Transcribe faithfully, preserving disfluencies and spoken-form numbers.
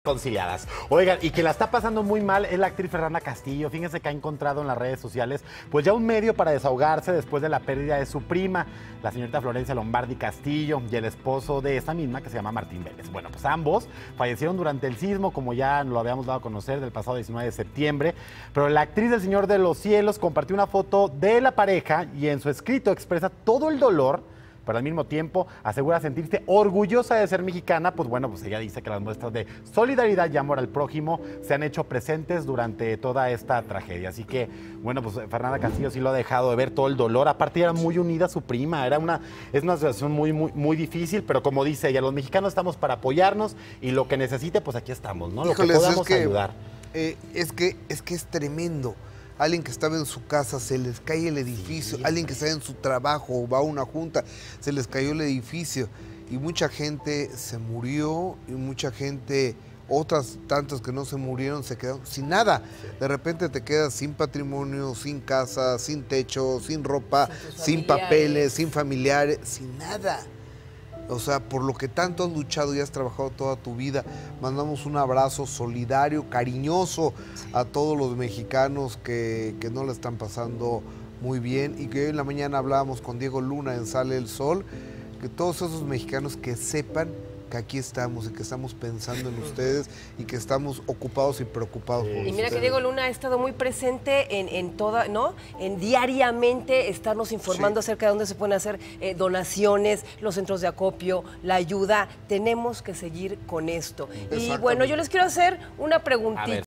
Conciliadas. Oigan, y que la está pasando muy mal es la actriz Fernanda Castillo. Fíjense que ha encontrado en las redes sociales pues ya un medio para desahogarse después de la pérdida de su prima, la señorita Florencia Lombardi Castillo, y el esposo de esta misma, que se llama Martín Vélez. Bueno, pues ambos fallecieron durante el sismo, como ya lo habíamos dado a conocer, del pasado diecinueve de septiembre, pero la actriz del Señor de los Cielos compartió una foto de la pareja y en su escrito expresa todo el dolor, pero al mismo tiempo asegura sentirse orgullosa de ser mexicana. Pues bueno, pues ella dice que las muestras de solidaridad y amor al prójimo se han hecho presentes durante toda esta tragedia. Así que, bueno, pues Fernanda Castillo sí lo ha dejado de ver todo el dolor. Aparte era muy unida a su prima, era una, es una situación muy, muy, muy difícil, pero como dice ella, los mexicanos estamos para apoyarnos y lo que necesite, pues aquí estamos, ¿no? Lo Híjoles, que podamos es que, ayudar. Eh, es, que, es que es tremendo. Alguien que estaba en su casa, se les cae el edificio. Sí. Alguien que está en su trabajo o va a una junta, se les cayó el edificio. Y mucha gente se murió y mucha gente, otras tantas que no se murieron, se quedaron sin nada. De repente te quedas sin patrimonio, sin casa, sin techo, sin ropa, sin, sin papeles, sin familiares, sin nada. O sea, por lo que tanto has luchado y has trabajado toda tu vida, mandamos un abrazo solidario, cariñoso a todos los mexicanos que, que no la están pasando muy bien, y que hoy en la mañana hablábamos con Diego Luna en Sale el Sol, que todos esos mexicanos que sepan que aquí estamos y que estamos pensando en ustedes y que estamos ocupados y preocupados por ustedes. Y mira que Diego Luna ha estado muy presente en, en toda, ¿no? En diariamente estarnos informando sí. acerca de dónde se pueden hacer eh, donaciones, los centros de acopio, la ayuda. Tenemos que seguir con esto. Y bueno, yo les quiero hacer una preguntita.